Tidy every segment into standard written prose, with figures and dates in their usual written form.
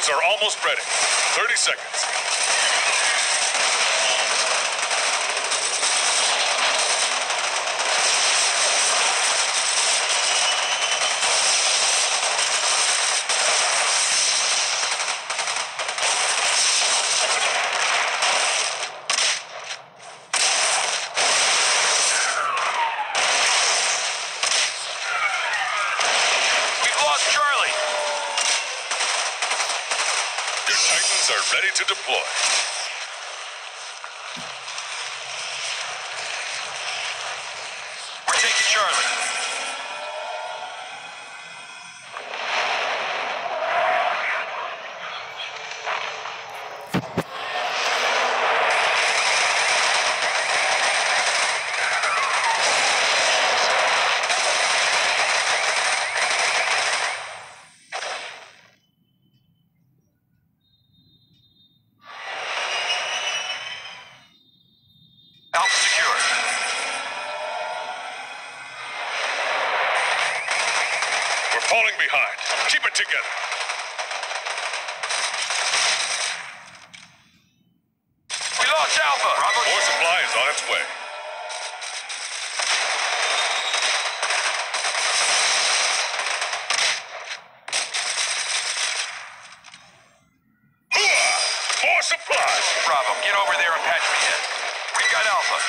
Engines are almost ready. 30 seconds. Are ready to deploy. We're taking Charlie. Falling behind. Keep it together. We lost Alpha. Bravo. More supply is on its way. Hooah! More supply. Bravo, get over there and patch me in. We've got Alpha.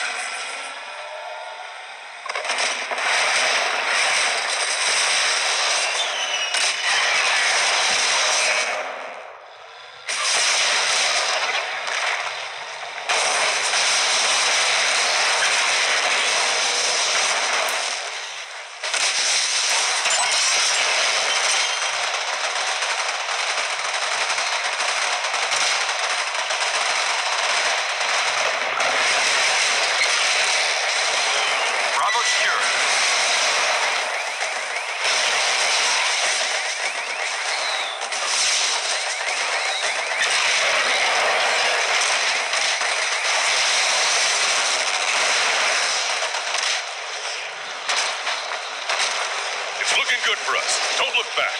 It's looking good for us. Don't look back.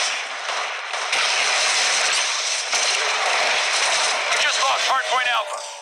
We just lost Hardpoint Alpha.